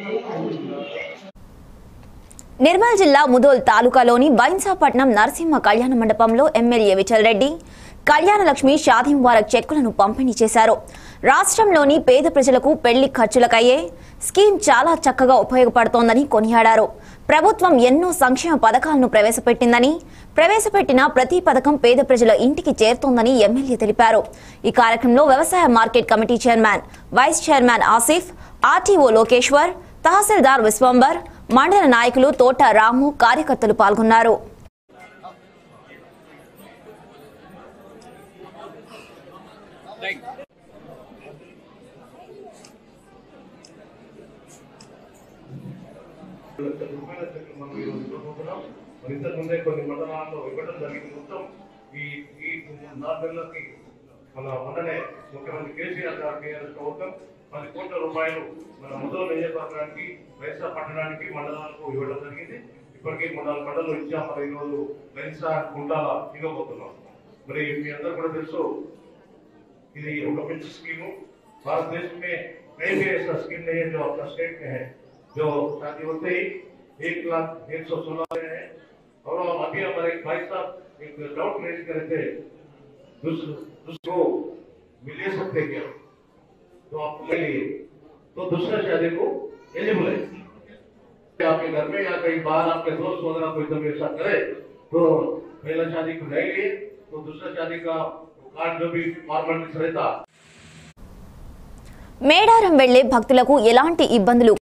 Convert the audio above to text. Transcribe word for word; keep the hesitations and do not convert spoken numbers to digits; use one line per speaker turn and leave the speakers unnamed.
నిర్మల్ జిల్లా ముదోల్ తాలూకాలోని బైన్సాపట్నం నరసింహ కళ్యాణ మండపంలో ఎమ్మెల్యే విఠల్ రెడ్డి కళ్యాణ లక్ష్మి షాదీ ముబారక్ చెక్కులను పంపిణీ చేశారు. రాష్ట్రంలోని పేద ప్రజలకు పెళ్లి ఖర్చులకయ్యే స్కీమ్ చాలా చక్కగా ఉపయోగపడుతోందని కొనియాడారు. ప్రభుత్వం ఎన్నో సంక్షేమ పథకాలను ప్రవేశపెట్టిందని, ప్రవేశపెట్టిన ప్రతి పథకం పేద ప్రజల ఇంటికి చేరుతోందని ఎమ్మెల్యే తెలిపారు. ఈ కార్యక్రమంలో వ్యవసాయ market committee chairman, vice chairman Asif, RTO Lokeshwar, తహసీల్దార్ విశ్వంబర్, మండల నాయకులు తోట రాము, కార్యకర్తలు పాల్గొన్నారు.
ఇంతకుముందే కొన్ని మండలాల్లో ఇవ్వడం జరిగింది. మొత్తం ఈ ఈ నాలుగేళ్లకి మన మొన్ననే ముఖ్యమంత్రి కేసీఆర్ గారు టీఆర్ఎస్ ప్రభుత్వం పది కోట్ల రూపాయలు మన ముదోల్ నియోజకవర్గానికి, వైసా పట్టణానికి, మండలాలకు ఇవ్వడం జరిగింది. ఇప్పటికీ మన మండలం ఇచ్చాం. మరి ఈరోజు వైసా గుండాల ఇవ్వబోతున్నాం. మరి మీ అందరూ కూడా తెలుసు, ఇది ఒక మంచి స్కీము. భారతదేశం में कई भी ऐसा स्कीम नहीं है जो अपना स्टेट में है, जो शादी होते ही एक लाख एक सौ सोलह है। और अभी हमारे भाई साहब एक डाउट रेज करे थे, दूसरो मिले सकते क्या, तो आपके लिए तो दूसरा शादी को एलिजिबल है। आपके घर में या कहीं बाहर आपके दोस्त वगैरह कोई तो ऐसा करे तो पहला शादी को नहीं लिए तो दूसरा शादी का कार्ड जो भी फॉर्मेलिटीज रहता.
మేడారం వెళ్లే భక్తులకు ఎలాంటి ఇబ్బందులు